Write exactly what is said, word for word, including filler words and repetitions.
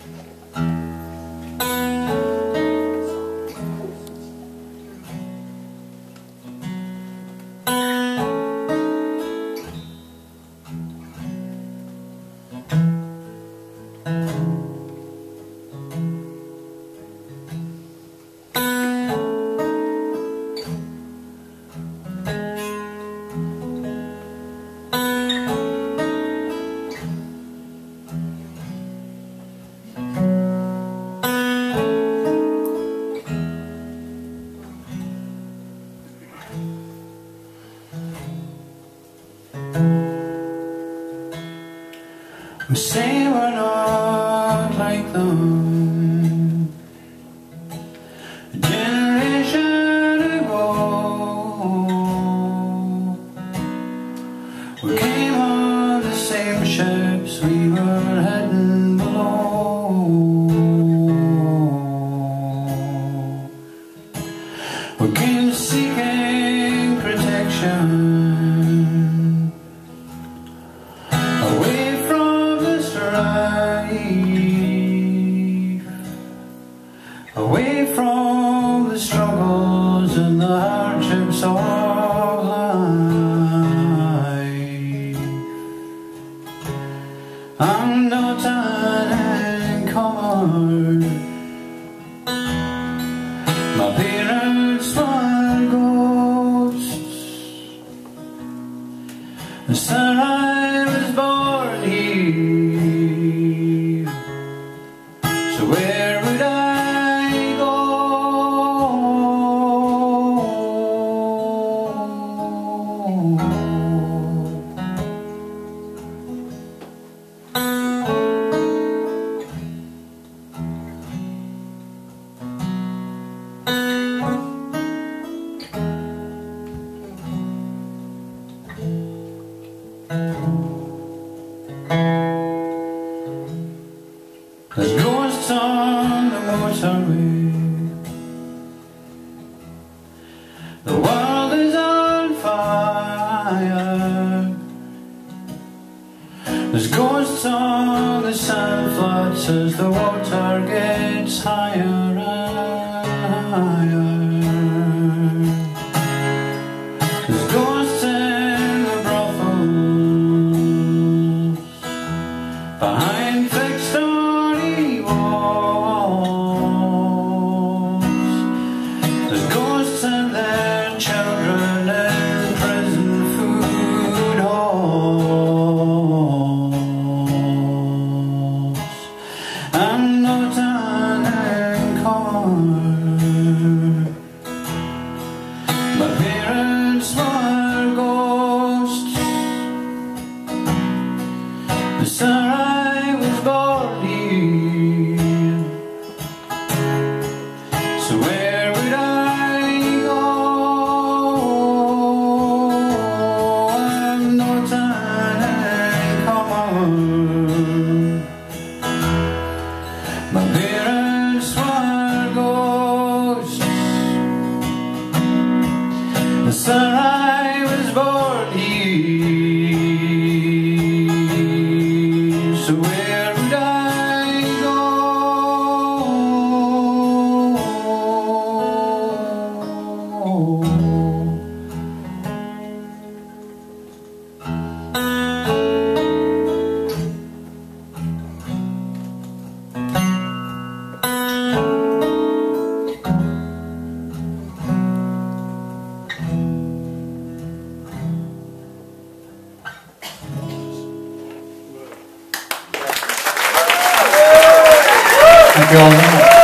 We say we're not like them a generation ago. We came on the same ships, we were heading below. We came seeking protection away from the strife, away from the struggles and the hardships of life. I'm no time comer. My parents were ghosts. The sun I was born here, so where would I go? There's ghosts on the motorway. The world is on fire. There's ghosts on the sand flats as the water gets higher and higher. There's ghosts in the brothels behind fixed stone walls. There's ghosts and their children in prison food halls. I'm no tan and comer. My parents were ghosts. The sun I was born here, so where would I go? I'm no tan and comer. My parents were ghosts. The sun I was born here, so where would I go? Thank you all.